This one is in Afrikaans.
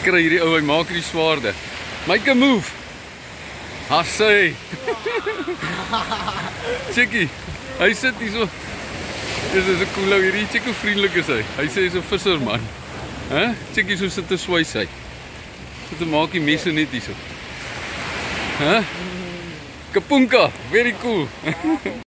kry hierdie ou, hy maak hierdie swaarde. Make a move. Hassy. Chickie, hy sit hier so. Dis is 'n cool ou hierdie, check hoe vriendelik is hy. Hy sê hy's 'n visserman. Hè? Chickie so sit te swys hy. Sit te maak die messe net hierso. Hè? Kapunka, very cool.